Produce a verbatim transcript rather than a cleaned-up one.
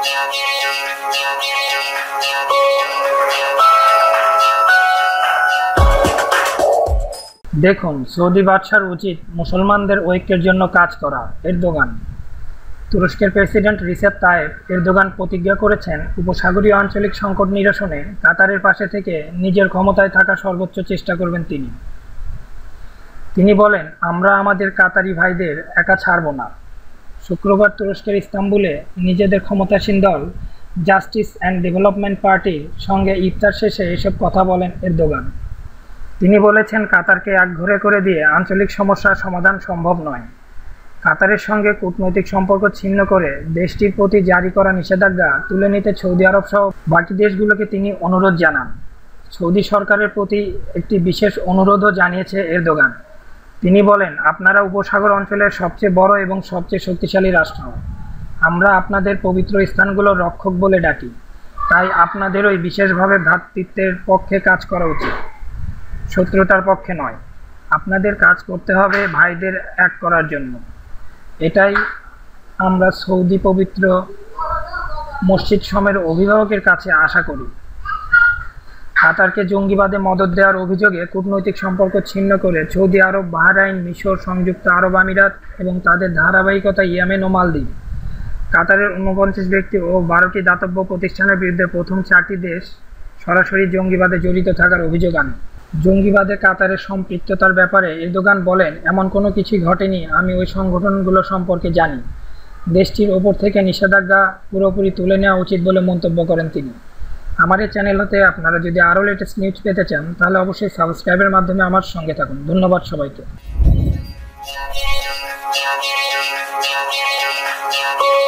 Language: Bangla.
দেখুন, সৌদি বাদশার উচিত মুসলমানদের ঐক্যের জন্য কাজ করা। এরদোগান। তুরস্কের প্রেসিডেন্ট রিসেপ তাইয়েপ এরদোগান প্রতিজ্ঞা করেছেন, উপসাগরীয় আঞ্চলিক সংকট নিরসনে কাতারের পাশে থেকে নিজের ক্ষমতায় থাকা সর্বোচ্চ চেষ্টা করবেন তিনি। তিনি বলেন, আমরা আমাদের কাতারি ভাইদের একা ছাড়ব না। শুক্রবার তুরস্কের ইস্তাম্বুলে নিজেদের ক্ষমতাসীন দল জাস্টিস অ্যান্ড ডেভেলপমেন্ট পার্টির সঙ্গে ইফতার শেষে এসব কথা বলেন এরদোগান। তিনি বলেছেন, কাতারকে একঘরে করে দিয়ে আঞ্চলিক সমস্যার সমাধান সম্ভব নয়। কাতারের সঙ্গে কূটনৈতিক সম্পর্ক ছিন্ন করে দেশটির প্রতি জারি করা নিষেধাজ্ঞা তুলে নিতে সৌদি আরব সহ বাকি দেশগুলোকে তিনি অনুরোধ জানান। সৌদি সরকারের প্রতি একটি বিশেষ অনুরোধও জানিয়েছে এরদোগান। তিনি বলেন, আপনারা উপসাগর অঞ্চলের সবচেয়ে বড় এবং সবচেয়ে শক্তিশালী রাষ্ট্র। আমরা আপনাদের পবিত্র স্থানগুলোর রক্ষক বলে ডাকি। তাই আপনাদেরই বিশেষভাবে ভ্রাতৃত্বের পক্ষে কাজ করা উচিত, শত্রুতার পক্ষে নয়। আপনাদের কাজ করতে হবে ভাইদের এক করার জন্য। এটাই আমরা সৌদি পবিত্র মসজিদ সমের অভিভাবকের কাছে আশা করি। কাতারকে জঙ্গিবাদে মদদ দেওয়ার অভিযোগে কূটনৈতিক সম্পর্ক ছিন্ন করে সৌদি আরব, বাহরাইন, মিশর, সংযুক্ত আরব আমিরাত এবং তাদের ধারাবাহিকতা ইয়েমেন ও মালদ্বীপ। কাতারের ঊনপঞ্চাশ ব্যক্তি ও বারোটি দাতব্য প্রতিষ্ঠানের বিরুদ্ধে প্রথম চারটি দেশ সরাসরি জঙ্গিবাদে জড়িত থাকার অভিযোগ আনে। জঙ্গিবাদে কাতারের সম্পৃক্ততার ব্যাপারে এরদোগান বলেন, এমন কোনো কিছুই ঘটেনি। আমি ওই সংগঠনগুলো সম্পর্কে জানি। দেশটির ওপর থেকে নিষেধাজ্ঞা পুরোপুরি তুলে নেওয়া উচিত বলে মন্তব্য করেন তিনি। আমার এই চ্যানেল হতে আপনারা যদি আরও লেটেস্ট নিউজ পেতে চান তাহলে অবশ্যই সাবস্ক্রাইবের মাধ্যমে আমার সঙ্গে থাকুন। ধন্যবাদ সবাইকে।